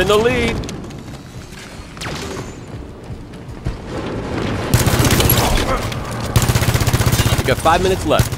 in the lead. You got 5 minutes left.